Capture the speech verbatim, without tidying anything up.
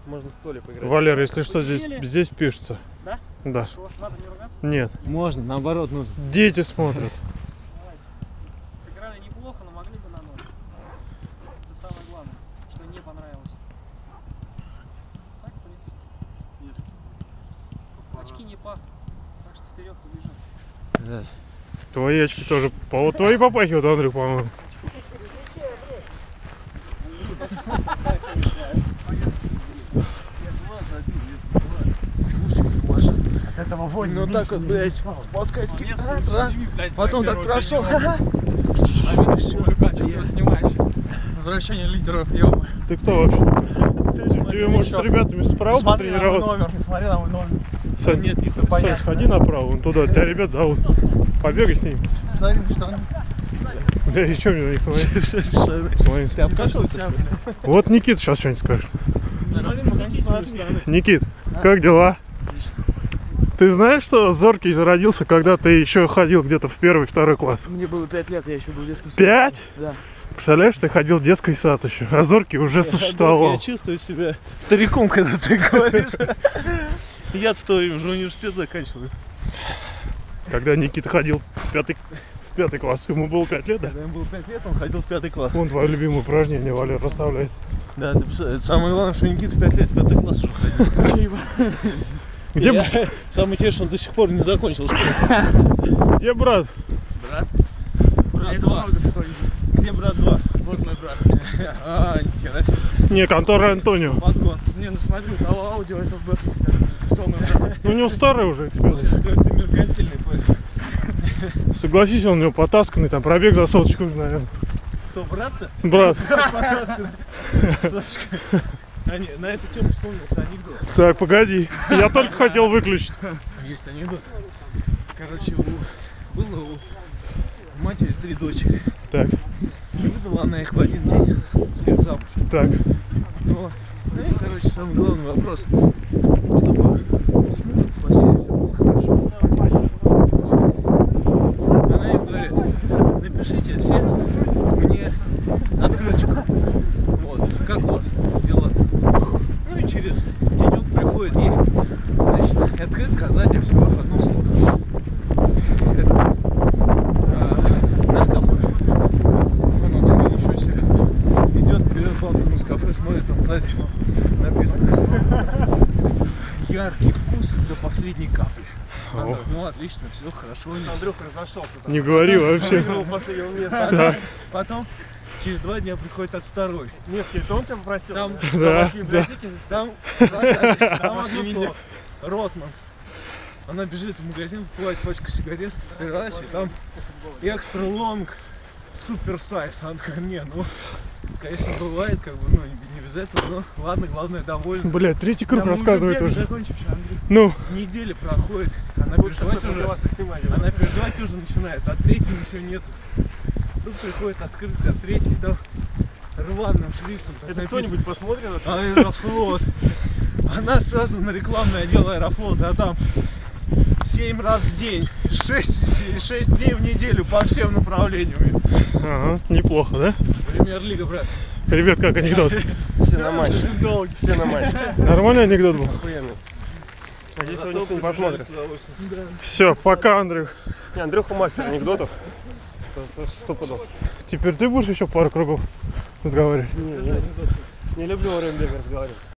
Можно с Толей поиграть. Валер, если что, здесь, здесь пишется. Да? Да. Хорошо. Надо не ругаться? Нет. Можно, наоборот нужно. Дети смотрят. Давай. Сыграли неплохо, но могли бы на ноль. Это самое главное, что не понравилось. Так, в принципе. Нет. Очки не пахнут. Так что вперед побежим. Да. Твои очки тоже. Вот твои попахивают, Андрюх, по-моему. От этого вонь. Ну так вот, блядь, пускай скидывает, раз, потом так прошел. Возвращение лидеров, ё-моё. Ты кто вообще? Тебе, может, с ребятами справа потренироваться? Номер, не смотри на мой номер. Сань, нет, не Сань, сходи направо, вон туда, тебя ребят зовут. Побегай с ними. Смотри, что? Бля, и что мне на них смотреть? Ты обкашался? Вот Никит сейчас что-нибудь скажет. Смотри, Никит, как дела? Ты знаешь, что Зоркий зародился, когда ты еще ходил где-то в первый, второй класс? Мне было пять лет, я еще был в детском саду. Пять? Да. Представляешь, ты ходил в детский сад еще, а Зоркий уже существовал. Я чувствую себя стариком, когда ты говоришь. Я в то время уже университет заканчиваю. Когда Никита ходил в пятый, в пятый класс, ему было пять лет, да? Когда ему было пять лет, он ходил в пятый класс. Вон твое любимое упражнение, Валер расставляет. Да, ты представляешь, самое главное, что Никита в пять лет в пятый класс уже ходил. Где, Я... Самое интересное, что он до сих пор не закончил школу. где брат? Брат? Брат два. Где брат два? Вот мой брат. А, нихера себе. Не, контора Антонио. Подгон. Не, ну смотри, у того аудио это в бэхе эксперт. Что мой брат? Ну, у него старый уже эксперт. Сейчас говорит, ты меркантильный парень. Согласись, он у него потасканный, там пробег за соточку уже, наверное. Кто, брат-то? Брат. Потасканный. Сашка. А не, на эту тему вспомнился анекдот. Так, погоди. Я только хотел выключить. Есть анекдот. Короче, у... было у матери три дочери. Так, И выдала она их в один день всех замуж. так. Но, ну и, короче, самый главный вопрос, чтобы с мужем в постели все было хорошо. Она им говорит, напишите все мне открыточку. Вот, как у вас дела? Ну и через денек приходит ей, значит, открытка, а сзади всего одно слово. Это а, Нескафе. Он вот ничего себе. Идет, берет банку Нескафе, смотрит, там сзади написано яркий вкус до последней капли. Она говорит, ну отлично, все хорошо. Андрюха разошелся. Не говори вообще. Последнего места. Потом, потом через два дня приходит от второй. Невский, это он тебя попросил? Там, Да, библиотеки. там, там одно слово. Ротманс. Она бежит в магазин, покупает пачку сигарет, прирась, и там экстра лонг, супер сайз. Она такая, не, ну, конечно, бывает, как бы, ну, не без этого, но ладно, главное, довольна. Блять, третий круг рассказывает уже. Закончим, что, Андрей? Ну, Неделя проходит, она переживать уже, она переживать уже начинает, а третьей ничего нету. Тут приходит открытка, третий там рваным шрифтом. Это кто-нибудь посмотрит? Аэрофлот. Она сразу на рекламный отдел Аэрофлота, а там семь раз в день, шесть дней в неделю по всем направлениям. ага, неплохо, да? Премьер-лига, брат. Ребят, как анекдот? Все на матч. Все на матч. Нормальный анекдот был? Охуенно. Надеюсь, его никто не посмотрит. Все, пока, Андрюх. Не, Андрюха мастер анекдотов. Сто пудов. Теперь ты будешь еще пару кругов разговаривать? Не, не, не люблю во время бега разговаривать.